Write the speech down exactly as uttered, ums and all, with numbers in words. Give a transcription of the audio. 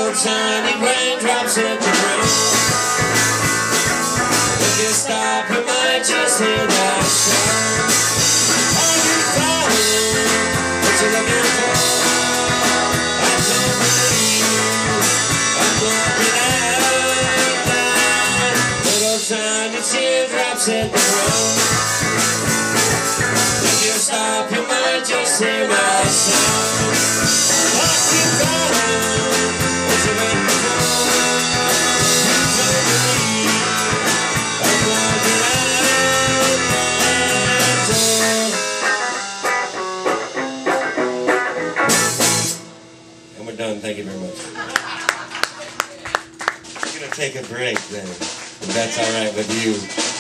Little tiny raindrops hit the ground. If you stop, you might just hear that sound. Are you following what you're looking for? I don't believe I'm looking out now. Little tiny teardrops hit the ground. If you stop, you might just hear my sound. Are you following what you're looking for? I don't believe I'm looking out now. And we're done. Thank you very much. We're going to take a break then, if that's all right with you.